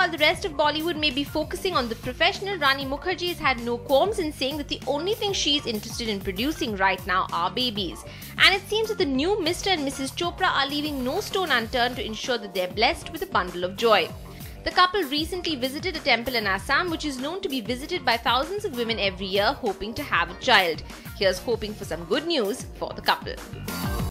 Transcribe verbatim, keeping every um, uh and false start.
while the rest of Bollywood may be focusing on the professional, Rani Mukherjee has had no qualms in saying that the only thing she is interested in producing right now are babies. And it seems that the new Mister and Missus Chopra are leaving no stone unturned to ensure that they're blessed with a bundle of joy. The couple recently visited a temple in Assam which is known to be visited by thousands of women every year hoping to have a child. Here's hoping for some good news for the couple.